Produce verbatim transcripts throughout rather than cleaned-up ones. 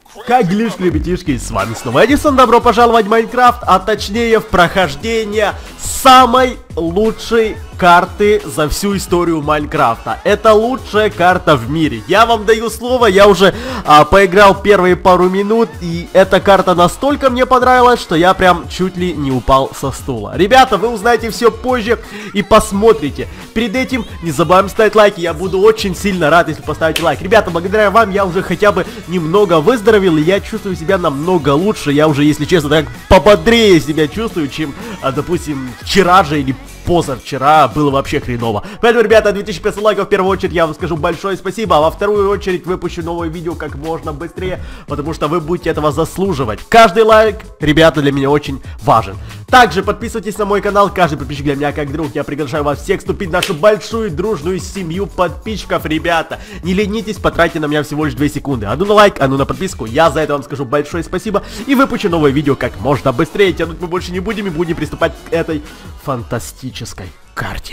Как делишки, ребятишки, с вами снова Эдисон, добро пожаловать в Майнкрафт, а точнее в прохождение самой лучшей карты за всю историю Майнкрафта. Это лучшая карта в мире. Я вам даю слово, я уже а, поиграл первые пару минут, и эта карта настолько мне понравилась, что я прям чуть ли не упал со стула. Ребята, вы узнаете все позже и посмотрите. Перед этим не забываем ставить лайки, я буду очень сильно рад, если поставите лайк. Ребята, благодаря вам я уже хотя бы немного выздоровел, и я чувствую себя намного лучше. Я уже, если честно, так пободрее себя чувствую, чем, а, допустим, вчера же или позавчера было вообще хреново. Поэтому, ребята, две тысячи пятьсот лайков в первую очередь я вам скажу большое спасибо, а во вторую очередь выпущу новое видео как можно быстрее, потому что вы будете этого заслуживать. Каждый лайк, ребята, для меня очень важен. Также подписывайтесь на мой канал, каждый подписчик для меня как друг. Я приглашаю вас всех вступить в нашу большую дружную семью подписчиков, ребята. Не ленитесь, потратьте на меня всего лишь две секунды. А ну на лайк, а ну на подписку. Я за это вам скажу большое спасибо. И выпущу новое видео как можно быстрее. Тянуть мы больше не будем и будем приступать к этой фантастической карте.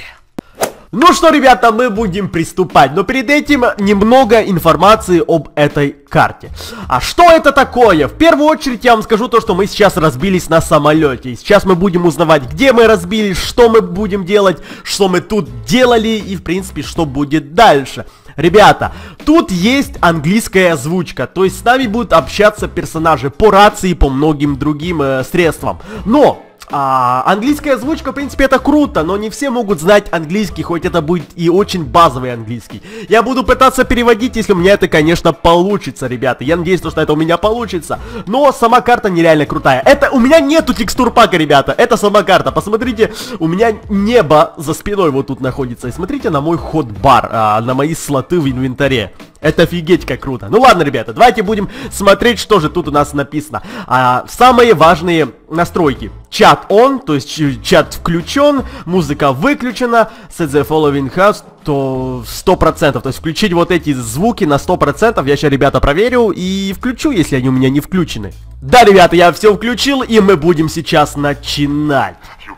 Ну что, ребята, мы будем приступать, но перед этим немного информации об этой карте. А что это такое? В первую очередь я вам скажу то, что мы сейчас разбились на самолете. И сейчас мы будем узнавать, где мы разбились, что мы будем делать, что мы тут делали и, в принципе, что будет дальше. Ребята, тут есть английская озвучка, то есть с нами будут общаться персонажи по рации и по многим другим э, средствам. Но... А, английская озвучка, в принципе, это круто, но не все могут знать английский, хоть это будет и очень базовый английский. Я буду пытаться переводить, если у меня это, конечно, получится, ребята. Я надеюсь, что это у меня получится. Но сама карта нереально крутая. Это у меня нету текстур пака, ребята. Это сама карта. Посмотрите, у меня небо за спиной вот тут находится. И смотрите на мой хот-бар, а, на мои слоты в инвентаре. Это офигеть как круто. Ну ладно, ребята, давайте будем смотреть, что же тут у нас написано. А, самые важные настройки. Чат on, то есть чат включен, музыка выключена, set the following house, то сто процентов. То есть включить вот эти звуки на сто процентов. Я сейчас, ребята, проверю и включу, если они у меня не включены. Да, ребята, я все включил, и мы будем сейчас начинать.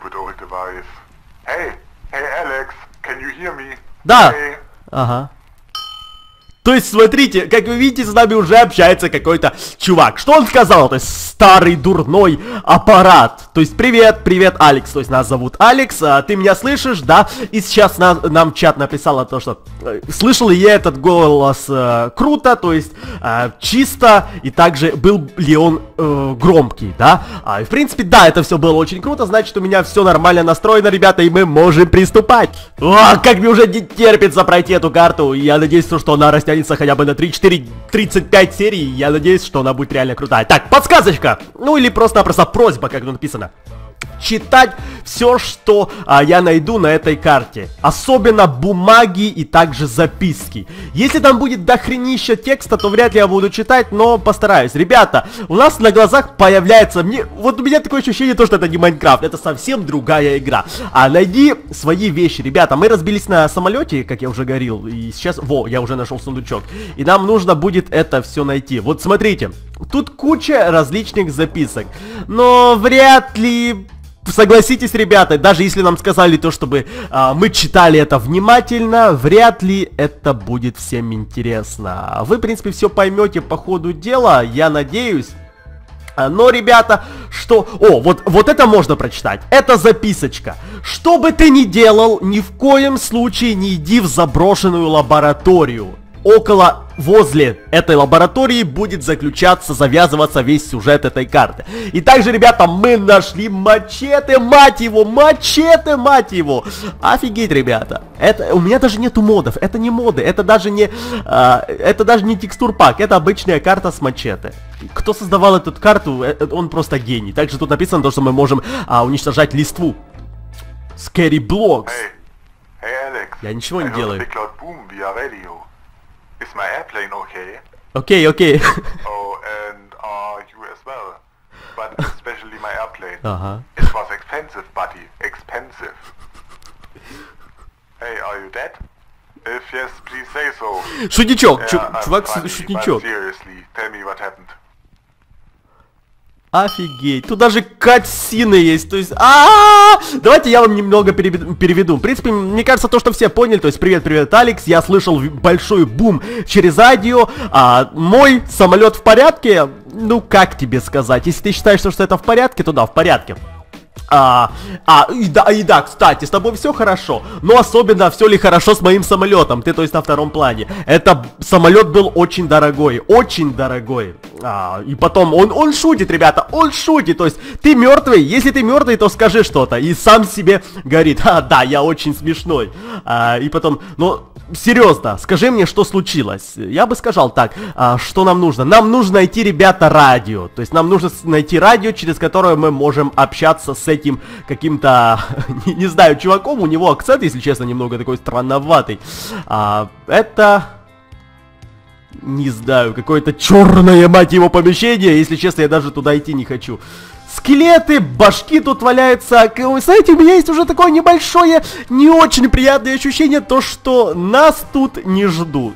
Hey, hey Alex, can you hear me? Да. Hey. Ага. То есть, смотрите, как вы видите, с нами уже общается какой-то чувак. Что он сказал? То есть, старый дурной аппарат. То есть, привет, привет, Алекс. То есть, нас зовут Алекс, а, ты меня слышишь, да? И сейчас на, нам чат написала то, что э, слышал ли я этот голос э, круто, то есть, э, чисто, и также был ли он э, громкий, да? А, и, в принципе, да, это все было очень круто, значит, у меня все нормально настроено, ребята, и мы можем приступать. О, как мне уже не терпится пройти эту карту, и я надеюсь, что она растет хотя бы на три, четыре, тридцать пять серий. Я надеюсь, что она будет реально крутая. Так, подсказочка. Ну или просто-напросто просьба, как тут написано. Читать все, что а, я найду на этой карте. Особенно бумаги и также записки. Если там будет дохренища текста, то вряд ли я буду читать, но постараюсь. Ребята, у нас на глазах появляется... Мне, вот у меня такое ощущение, то, что это не Майнкрафт. Это совсем другая игра. А найди свои вещи. Ребята, мы разбились на самолете, как я уже говорил. И сейчас... Во, я уже нашел сундучок. И нам нужно будет это все найти. Вот смотрите. Тут куча различных записок. Но вряд ли... Согласитесь, ребята, даже если нам сказали то, чтобы а, мы читали это внимательно, вряд ли это будет всем интересно. Вы, в принципе, все поймете по ходу дела, я надеюсь. Но, ребята, что... О, вот, вот это можно прочитать. Это записочка. Что бы ты ни делал, ни в коем случае не иди в заброшенную лабораторию. Около, возле этой лаборатории будет заключаться, завязываться весь сюжет этой карты. И также, ребята, мы нашли мачете, мать его, мачете, мать его. Офигеть, ребята. Это, у меня даже нету модов, это не моды, это даже не, а, это даже не текстур пак, это обычная карта с мачете. Кто создавал эту карту, он просто гений. Также тут написано то, что мы можем а, уничтожать листву. Scary Blocks. Hey, hey Alex. Я ничего не делаю. Is my airplane okay? Окей, okay, окей. Okay. Oh, and are you as well? But especially my airplane. Ага. It was expensive, buddy. Expensive. Hey, are you dead? If yes, please say so. Шутничок, yeah, чу чувак, funny, шутничок. Seriously, tell me what happened. Офигеть, тут даже катсины есть, то есть, а, давайте я вам немного переведу. В принципе, мне кажется, то, что все поняли, то есть, привет, привет, Алекс, я слышал большой бум через радио, а мой самолет в порядке, ну, как тебе сказать, если ты считаешь, что это в порядке, то да, в порядке. А, а и, да, и да, кстати, с тобой все хорошо, но особенно все ли хорошо с моим самолетом, ты то есть на втором плане. Это самолет был очень дорогой, очень дорогой. А, и потом он, он шутит, ребята, он шутит, то есть ты мертвый, если ты мертвый, то скажи что-то. И сам себе говорит, а, да, я очень смешной. А, и потом, ну, серьезно, скажи мне, что случилось. Я бы сказал так, а, что нам нужно? Нам нужно найти, ребята, радио. То есть нам нужно найти радио, через которое мы можем общаться с этим каким-то, не, не знаю, чуваком. У него акцент, если честно, немного такой странноватый. А, это... Не знаю, какое-то черное, мать его, помещение. Если честно, я даже туда идти не хочу. Скелеты, башки тут валяются. Знаете, у меня есть уже такое небольшое, не очень приятное ощущение, то, что нас тут не ждут.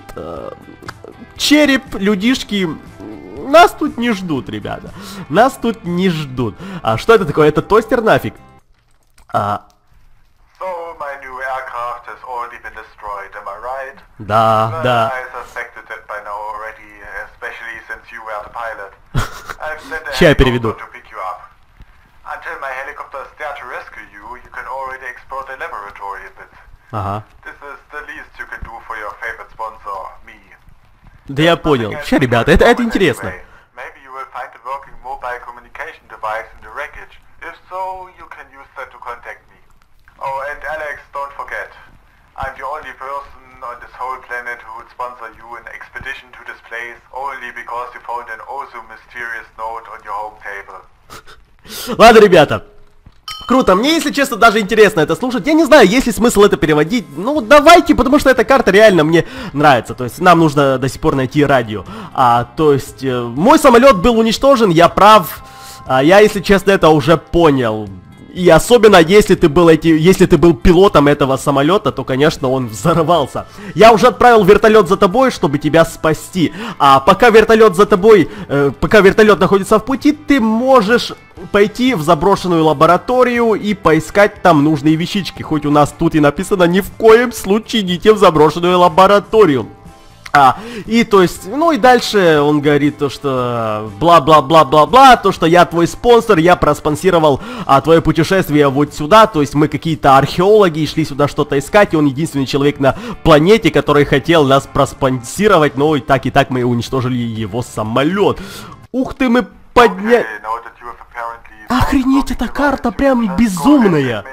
Череп, людишки, нас тут не ждут, ребята. Нас тут не ждут. А что это такое? Это тостер нафиг? А... So, my new aircraft has already been destroyed, am I right? Да, well, да. I suspected that by now already, especially since you were the pilot. I've sent a Ща я переведу. helicopter to pick you up. Until my helicopter is there to rescue you, you can already explore the laboratory a bit. Ага. This is the least you can do for your favorite sponsor, me. Да я понял. Ща, ребята, это, это интересно. Maybe you will find a working mobile communication device in the wreckage. If so, you can use that to contact me. Oh, and Alex, don't forget, I'm the only person on this whole planet who would sponsor you an expedition to this place only because you found an oh so mysterious note on your home table. Ладно, ребята. Круто, мне, если честно, даже интересно это слушать. Я не знаю, есть ли смысл это переводить. Ну, давайте, потому что эта карта реально мне нравится. То есть, нам нужно до сих пор найти радио. А, то есть, э, мой самолет был уничтожен, я прав. А, я, если честно, это уже понял. И особенно, если ты был эти, если ты был пилотом этого самолета, то, конечно, он взорвался. Я уже отправил вертолет за тобой, чтобы тебя спасти. А пока вертолет за тобой, э, пока вертолет находится в пути, ты можешь пойти в заброшенную лабораторию и поискать там нужные вещички. Хоть у нас тут и написано, ни в коем случае идите в заброшенную лабораторию. А, и то есть, ну и дальше он говорит то, что бла-бла-бла-бла-бла, то, что я твой спонсор, я проспонсировал а, твое путешествие вот сюда, то есть мы какие-то археологи и шли сюда что-то искать, и он единственный человек на планете, который хотел нас проспонсировать, но и так и так мы уничтожили его самолет. Ух ты, мы подняли... Охренеть, эта карта прям безумная.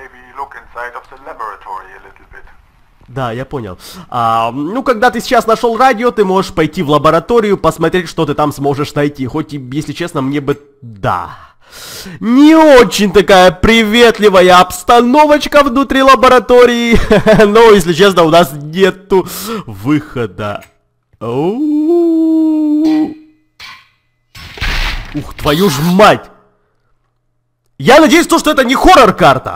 Да, я понял. А, ну, когда ты сейчас нашел радио, ты можешь пойти в лабораторию, посмотреть, что ты там сможешь найти. Хоть, и, если честно, мне бы... Да. Не очень такая приветливая обстановочка внутри лаборатории. Но, если честно, у нас нету выхода. Ух, твою ж мать! Я надеюсь, то, что это не хоррор-карта.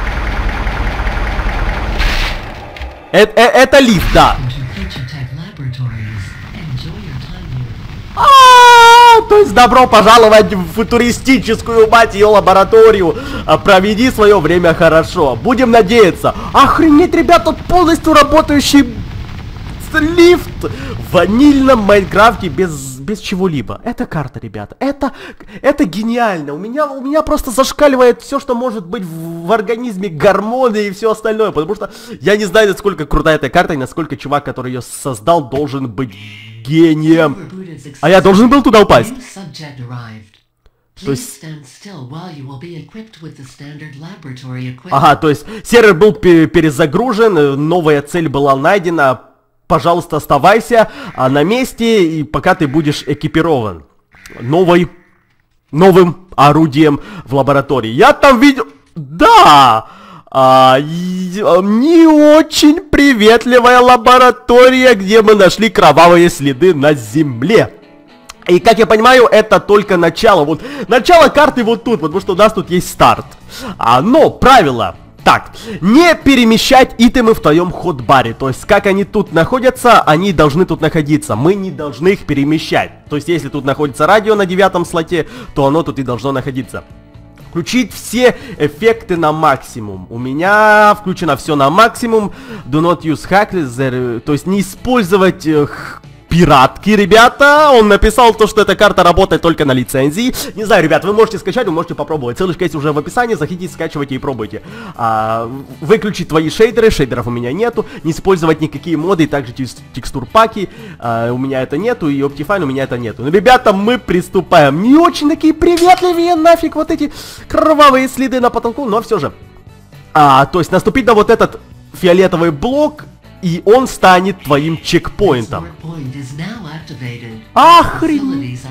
Это, это лифт, да. А, то есть добро пожаловать в футуристическую, мать ее, лабораторию. Проведи свое время хорошо. Будем надеяться. Охренеть, ребята, полностью работающий лифт в ванильном Майнкрафте без, без чего-либо. Это карта, ребята. Это, это гениально. У меня, у меня просто зашкаливает все, что может быть в, в организме, гормоны и все остальное. Потому что я не знаю, насколько крутая эта карта и насколько чувак, который ее создал, должен быть гением. А я должен был туда упасть. То есть... Ага, то есть сервер был перезагружен, новая цель была найдена. Пожалуйста, оставайся а, на месте, и пока ты будешь экипирован новой, новым орудием в лаборатории. Я там видел... Да! А, и, а, не очень приветливая лаборатория, где мы нашли кровавые следы на земле. И, как я понимаю, это только начало. Вот, начало карты вот тут, потому что у нас тут есть старт. А, но правило... Так, не перемещать итемы в твоем хот-баре. То есть, как они тут находятся, они должны тут находиться. Мы не должны их перемещать. То есть, если тут находится радио на девятом слоте, то оно тут и должно находиться. Включить все эффекты на максимум. У меня включено все на максимум. Do not use hackers. То есть, не использовать... пиратки, ребята. Он написал то, что эта карта работает только на лицензии. Не знаю, ребят, вы можете скачать, вы можете попробовать. Ссылочка есть уже в описании, заходите, скачивайте и пробуйте. А, выключить твои шейдеры, шейдеров у меня нету. Не использовать никакие моды, также текстур паки. А, у меня это нету, и Optifine у меня это нету. Ну, ребята, мы приступаем. Не очень такие приветливые, нафиг, вот эти кровавые следы на потолку, но все же. А, то есть наступить на вот этот фиолетовый блок, и он станет твоим чекпоинтом. Охренеть!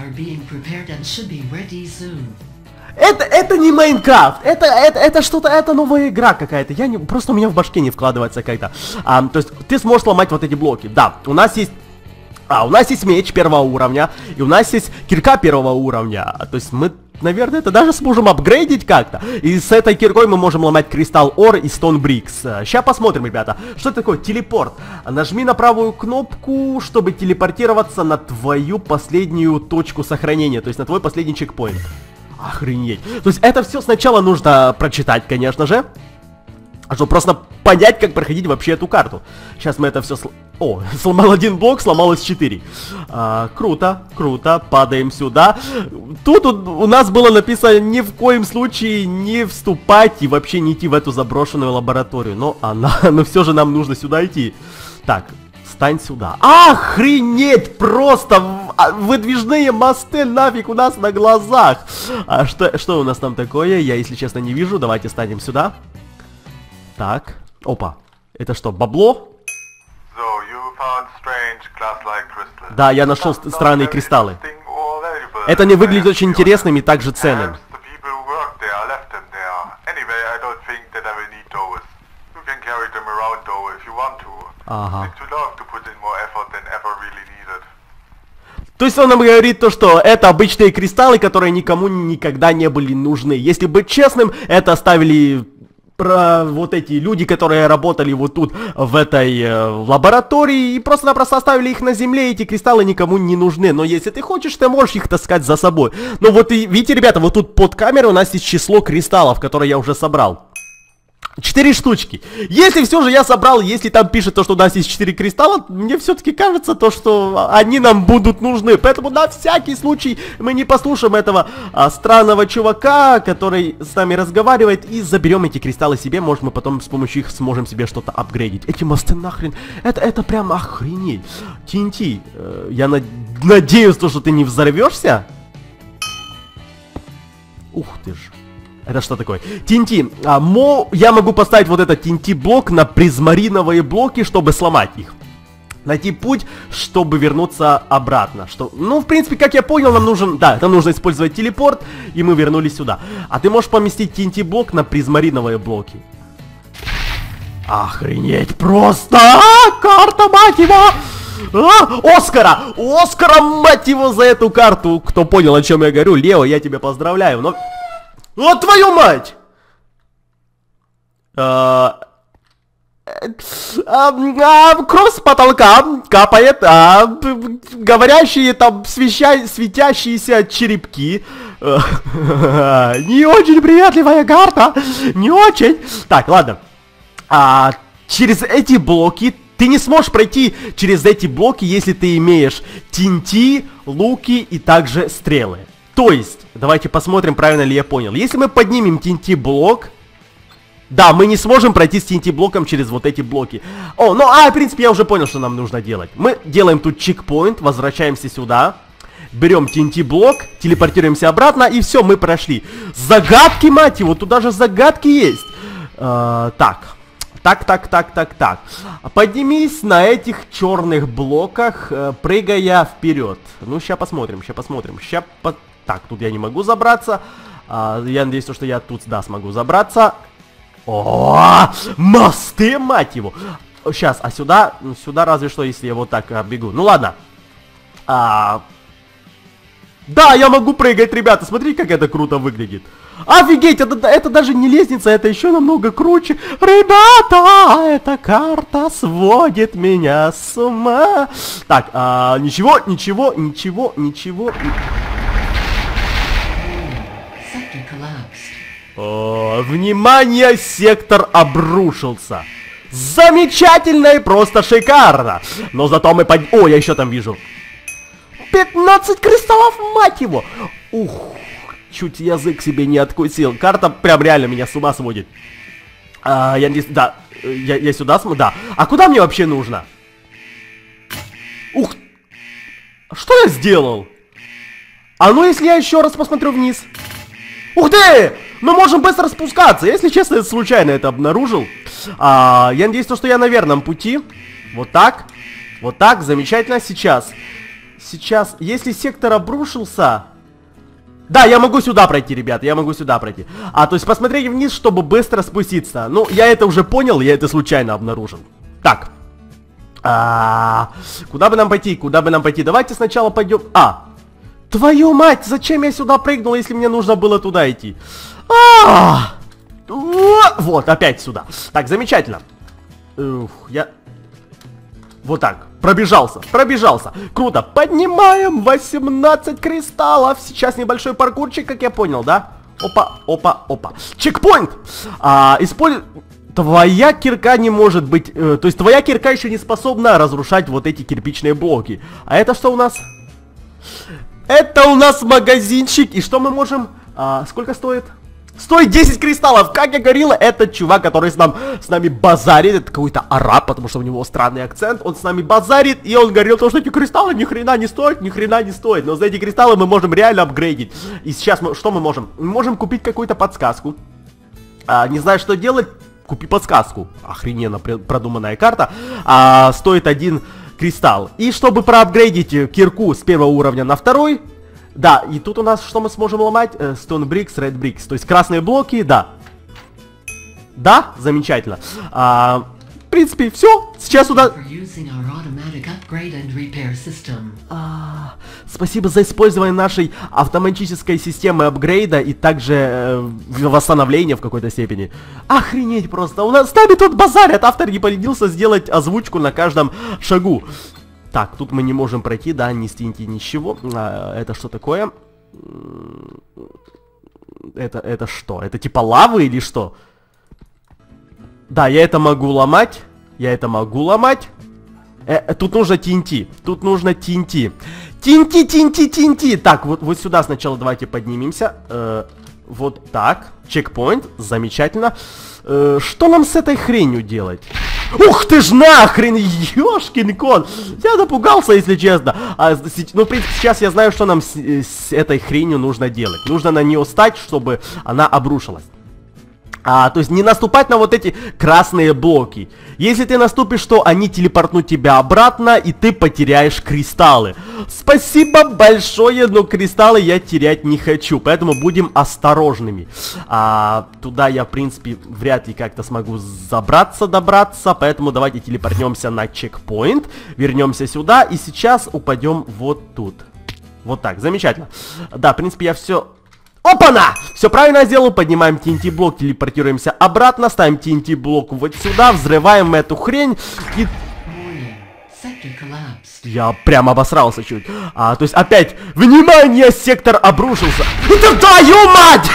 Это, это не Майнкрафт, это, это, это что-то, это новая игра какая-то. Я не, просто у меня в башке не вкладывается какая-то. А, то есть ты сможешь сломать вот эти блоки. Да, у нас есть... А, у нас есть меч первого уровня, и у нас есть кирка первого уровня. То есть мы, наверное, это даже сможем апгрейдить как-то. И с этой киркой мы можем ломать кристалл ор и стон брикс. Сейчас посмотрим, ребята. Что это такое? Телепорт. Нажми на правую кнопку, чтобы телепортироваться на твою последнюю точку сохранения. То есть на твой последний чекпоинт. Охренеть. То есть это все сначала нужно прочитать, конечно же. Чтобы просто понять, как проходить вообще эту карту. Сейчас мы это все... Сл... О, сломал один блок, сломалось четыре. А, круто, круто. Падаем сюда. Тут у, у нас было написано ни в коем случае не вступать и вообще не идти в эту заброшенную лабораторию. Но она... Но все же нам нужно сюда идти. Так, встань сюда. Охренеть! Просто выдвижные мосты нафиг у нас на глазах. А что, что у нас там такое? Я, если честно, не вижу. Давайте станем сюда. Так, опа, это что, бабло? So, you found strange glass-like crystals. Да, я нашел странные кристаллы. Это не выглядит очень интересным и также ценным. Ага. То есть он нам говорит то, что это обычные кристаллы, которые никому никогда не были нужны. Если быть честным, это оставили... Про вот эти люди, которые работали вот тут, в этой э, лаборатории, и просто-напросто оставили их на земле, эти кристаллы никому не нужны. Но если ты хочешь, ты можешь их таскать за собой. Но вот и, видите, ребята, вот тут под камерой у нас есть число кристаллов, которые я уже собрал. Четыре штучки. Если все же я собрал, если там пишет то, что у нас есть четыре кристалла, мне все-таки кажется то, что они нам будут нужны. Поэтому на всякий случай мы не послушаем этого а, странного чувака, который с нами разговаривает, и заберем эти кристаллы себе. Может, мы потом с помощью их сможем себе что-то апгрейдить. Эти мосты нахрен, это, это прям охренеть. ти эн ти, э, я над... надеюсь, то, что ты не взорвешься. Ух ты ж. Это что такое? ти эн ти. А, мо... Я могу поставить вот этот ти эн ти блок на призмариновые блоки, чтобы сломать их. Найти путь, чтобы вернуться обратно. Что... Ну, в принципе, как я понял, нам нужен... Да, нам нужно использовать телепорт, и мы вернулись сюда. А ты можешь поместить ти эн ти блок на призмариновые блоки. Охренеть просто! А, карта, мать его! А, Оскара! Оскара, мать его, за эту карту! Кто понял, о чем я говорю? Лео, я тебя поздравляю, но... О, твою мать! А, а, а, кровь с потолка капает, а, говорящие там свеща, светящиеся черепки. Не очень приветливая карта, не очень. Так, ладно. А, через эти блоки ты не сможешь пройти через эти блоки, если ты имеешь ти эн ти, луки и также стрелы. То есть, давайте посмотрим, правильно ли я понял. Если мы поднимем ти эн ти блок, да, мы не сможем пройти с ти эн ти блоком через вот эти блоки. О, ну, а, в принципе, я уже понял, что нам нужно делать. Мы делаем тут чекпоинт, возвращаемся сюда, берем ти эн ти блок, телепортируемся обратно, и все, мы прошли. Загадки, мать его, тут даже загадки есть. А, так, так, так, так, так, так. Поднимись на этих черных блоках, прыгая вперед. Ну, сейчас посмотрим, сейчас посмотрим. Сейчас по... Так, тут я не могу забраться. А, я надеюсь, что я тут, да, смогу забраться. О, мосты, мать его. Сейчас, а сюда, сюда разве что, если я вот так а, бегу. Ну ладно. А, Да, я могу прыгать, ребята, смотрите, как это круто выглядит. Офигеть, это, это даже не лестница, это еще намного круче. Ребята, эта карта сводит меня с ума. Так, а, ничего, ничего, ничего, ничего. О, внимание, сектор обрушился. Замечательно и просто шикарно. Но зато мы под... О, я еще там вижу. пятнадцать кристаллов, мать его. Ух, чуть язык себе не откусил. Карта прям реально меня с ума сводит. А, я не... Да, я, я сюда смотрю. Да. А куда мне вообще нужно? Ух. Что я сделал? А ну если я еще раз посмотрю вниз. Ух ты! Мы можем быстро спускаться. Если честно, я случайно это обнаружил. А, я надеюсь, что я на верном пути. Вот так. Вот так. Замечательно. Сейчас. Сейчас. Если сектор обрушился... Да, я могу сюда пройти, ребята. Я могу сюда пройти. А, то есть посмотреть вниз, чтобы быстро спуститься. Ну, я это уже понял. Я это случайно обнаружил. Так. А, куда бы нам пойти? Куда бы нам пойти? Давайте сначала пойдем... А. Твою мать, зачем я сюда прыгнул, если мне нужно было туда идти? А -а -а! Вот, опять сюда. Так, замечательно. Ух, я... Вот так, пробежался, пробежался. Круто, поднимаем восемнадцать кристаллов. Сейчас небольшой паркурчик, как я понял, да? Опа, опа, опа. Чекпоинт! А, используй... Твоя кирка не может быть... Э, то есть твоя кирка еще не способна разрушать вот эти кирпичные блоки. А это что у нас? Это у нас магазинчик. И что мы можем... А, сколько стоит? Стоит десять кристаллов. Как я говорил, этот чувак, который с, нам, с нами базарит. Это какой-то араб, потому что у него странный акцент. Он с нами базарит. И он говорил, что эти кристаллы ни хрена не стоят, ни хрена не стоят. Но за эти кристаллы мы можем реально апгрейдить. И сейчас мы, что мы можем? Мы можем купить какую-то подсказку. А, не знаю, что делать. Купи подсказку. Охрененно продуманная карта. А, стоит один... кристалл. И чтобы проапгрейдить кирку с первого уровня на второй, да, и тут у нас что мы сможем ломать? Э, Stone Bricks, Red Bricks. То есть красные блоки, да. Да, замечательно. А, в принципе, все. Сейчас сюда... А, спасибо за использование нашей автоматической системы апгрейда и также э, восстановления в какой-то степени. Охренеть просто. У нас с нами тут базарят. Автор не поленился сделать озвучку на каждом шагу. Так, тут мы не можем пройти, да, не стеньте ничего. А, это что такое? Это, это что? Это типа лавы или что? Да, я это могу ломать. Я это могу ломать. Э, тут нужно ти эн ти. Тут нужно ти эн ти. ти эн ти, ти эн ти, ти эн ти. Так, вот, вот сюда сначала давайте поднимемся. Э, вот так. Чекпоинт. Замечательно. Э, что нам с этой хренью делать? Ух ты ж нахрен, ёшкин кот. Я напугался, если честно. А, ну, в принципе, сейчас я знаю, что нам с, с этой хренью нужно делать. Нужно на нее стать, чтобы она обрушилась. А, то есть не наступать на вот эти красные блоки. Если ты наступишь, то они телепортнут тебя обратно, и ты потеряешь кристаллы. Спасибо большое, но кристаллы я терять не хочу, поэтому будем осторожными. А, туда я, в принципе, вряд ли как-то смогу забраться, добраться, поэтому давайте телепортнемся на чекпоинт, вернемся сюда, и сейчас упадем вот тут. Вот так, замечательно. Да, в принципе, я все... Опа-на! Все правильно сделал, поднимаем ти эн ти-блок, телепортируемся обратно, ставим ти эн ти-блок вот сюда, взрываем эту хрень и... Я прям обосрался чуть. А, то есть опять, внимание, сектор обрушился. Это твою мать!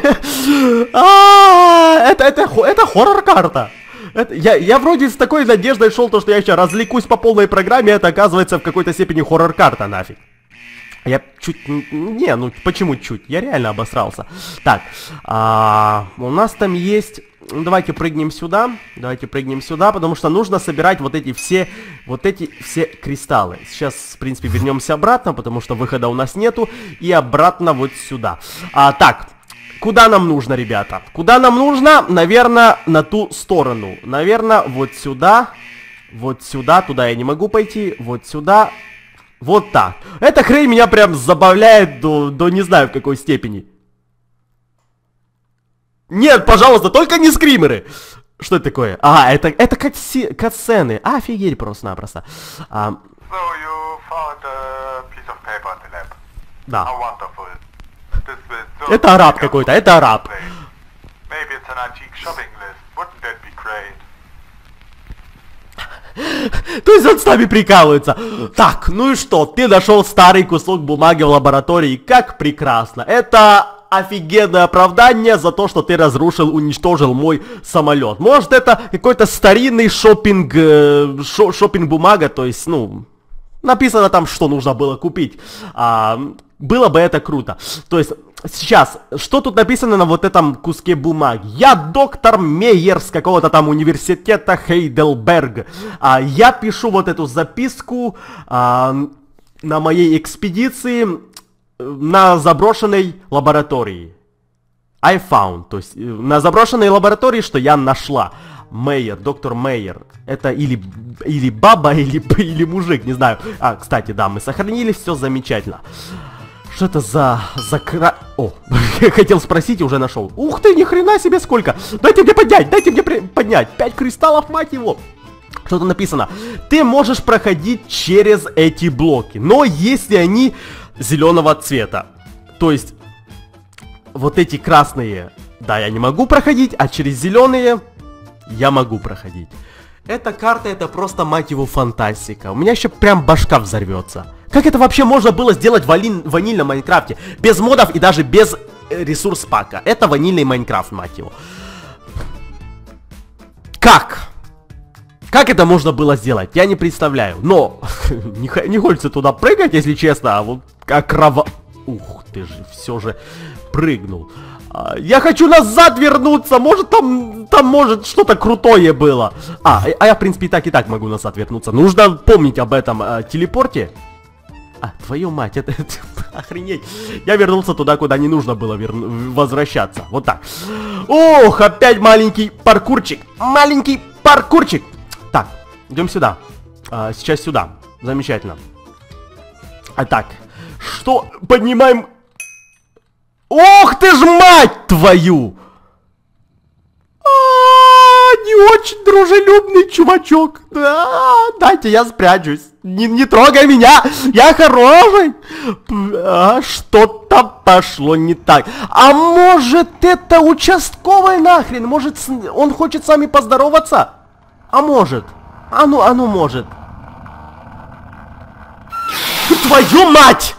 Это, это, это хоррор-карта. Это, я, я вроде с такой надеждой шел, то, что я сейчас развлекусь по полной программе, это оказывается в какой-то степени хоррор-карта нафиг. Я чуть... Не, ну почему чуть? Я реально обосрался. Так, а, у нас там есть... Ну, давайте прыгнем сюда. Давайте прыгнем сюда, потому что нужно собирать вот эти все... Вот эти все кристаллы. Сейчас, в принципе, вернемся обратно, потому что выхода у нас нету. И обратно вот сюда. А, так, куда нам нужно, ребята? Куда нам нужно? Наверное, на ту сторону. Наверное, вот сюда. Вот сюда. Туда я не могу пойти. Вот сюда. Вот так. Эта хрень меня прям забавляет до, до не знаю в какой степени. Нет, пожалуйста, только не скримеры. Что это такое? А, это, это катсцены. Офигеть просто-напросто. А... So you found a piece of paper in the lab. Да. How wonderful. This will so Это араб какой-то, это араб. Maybe it's an antique shopping list. Wouldn't that be great? То есть он с нами прикалывается. Так, ну и что? Ты нашел старый кусок бумаги в лаборатории. Как прекрасно. Это офигенное оправдание за то, что ты разрушил, уничтожил мой самолет. Может, это какой-то старинный шопинг, э, шо, шопинг-бумага, то есть, ну, написано там, что нужно было купить. А, было бы это круто. То есть, сейчас, что тут написано на вот этом куске бумаги? Я доктор Мейер с какого-то там университета Хейдельберг. А, я пишу вот эту записку а, на моей экспедиции на заброшенной лаборатории. I found. То есть, на заброшенной лаборатории, что я нашла. Мейер, доктор Мейер. Это или, или баба, или, или мужик, не знаю. А, кстати, да, мы сохранили, все замечательно. Что это за... за кра... О, я хотел спросить и уже нашел. Ух ты, ни хрена себе сколько. Дайте мне поднять, дайте мне при... поднять. Пять кристаллов, мать его. Что-то написано. Ты можешь проходить через эти блоки, но если они зеленого цвета. То есть, вот эти красные, да, я не могу проходить, а через зеленые я могу проходить. Эта карта, это просто, мать его, фантастика. У меня еще прям башка взорвется. Как это вообще можно было сделать в вали... ванильном Майнкрафте? Без модов и даже без э, ресурс пака. Это ванильный Майнкрафт, мать его. Как? Как это можно было сделать? Я не представляю. Но не, не хочется туда прыгать, если честно. А вот как крова... Ух ты же, все же прыгнул. А, я хочу назад вернуться. Может там, там может что-то крутое было. А, а я в принципе и так и так могу назад вернуться. Нужно помнить об этом а, телепорте. А, твою мать, это, это охренеть. Я вернулся туда, куда не нужно было верну... возвращаться. Вот так. Ох, опять маленький паркурчик. Маленький паркурчик. Так, идем сюда. А, сейчас сюда. Замечательно. А так, что? Поднимаем... Ох ты ж мать твою! А-а-а, не очень дружелюбный чувачок. А-а-а, дайте я спрячусь. Не, не трогай меня, я хороший. А, что-то пошло не так. А может это участковый нахрен? Может он хочет с вами поздороваться? А может? А ну, а ну может. Твою мать!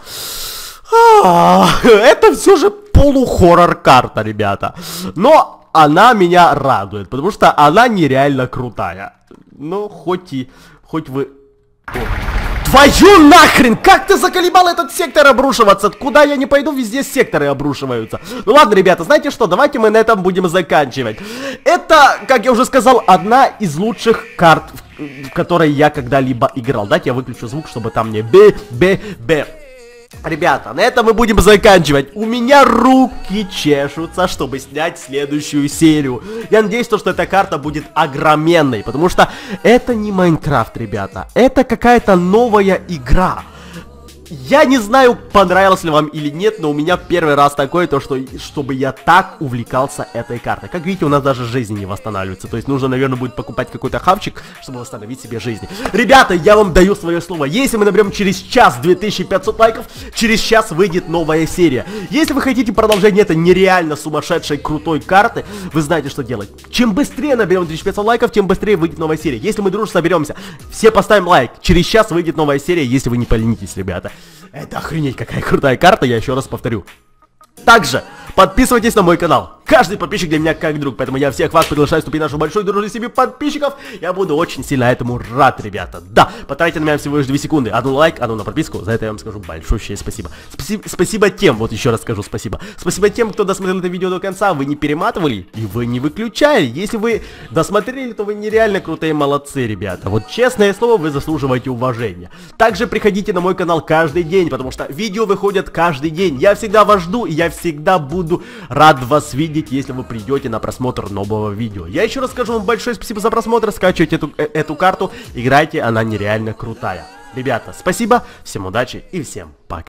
А, это все же полухоррор карта, ребята. Но она меня радует, потому что она нереально крутая. Ну, хоть и... Хоть вы... О. Твою нахрен! Как ты заколебал этот сектор обрушиваться? Куда я не пойду, везде секторы обрушиваются. Ну ладно, ребята, знаете что? Давайте мы на этом будем заканчивать. Это, как я уже сказал, одна из лучших карт, в которой я когда-либо играл. Дайте я выключу звук, чтобы там не бе-бе-бе. Ребята, на этом мы будем заканчивать. У меня руки чешутся, чтобы снять следующую серию. Я надеюсь, что эта карта будет огроменной, потому что это не Майнкрафт, ребята. Это какая-то новая игра. Я не знаю, понравилось ли вам или нет, но у меня первый раз такое, то что, чтобы я так увлекался этой картой. Как видите, у нас даже жизни не восстанавливается. То есть нужно, наверное, будет покупать какой-то хавчик, чтобы восстановить себе жизнь. Ребята, я вам даю свое слово. Если мы наберем через час две тысячи пятьсот лайков, через час выйдет новая серия. Если вы хотите продолжение этой нереально сумасшедшей крутой карты, вы знаете, что делать. Чем быстрее наберем две тысячи пятьсот лайков, тем быстрее выйдет новая серия. Если мы дружно соберемся, все поставим лайк. Через час выйдет новая серия, если вы не поленитесь, ребята. Это охренеть какая крутая карта, я еще раз повторю. Также подписывайтесь на мой канал. Каждый подписчик для меня как друг, поэтому я всех вас приглашаю вступить в нашу большую дружную семью подписчиков. Я буду очень сильно этому рад, ребята. Да, потратьте на меня всего лишь две секунды. Одну лайк, одну на подписку. За это я вам скажу большущее спасибо. Спасибо, спасибо тем, вот еще раз скажу спасибо. Спасибо тем, кто досмотрел это видео до конца. Вы не перематывали и вы не выключали. Если вы досмотрели, то вы нереально крутые молодцы, ребята. Вот честное слово, вы заслуживаете уважения. Также приходите на мой канал каждый день, потому что видео выходят каждый день. Я всегда вас жду и я всегда буду рад вас видеть, если вы придете на просмотр нового видео. Я еще раз скажу вам большое спасибо за просмотр, скачивайте эту, э, эту карту, играйте, она нереально крутая. Ребята, спасибо, всем удачи и всем пока.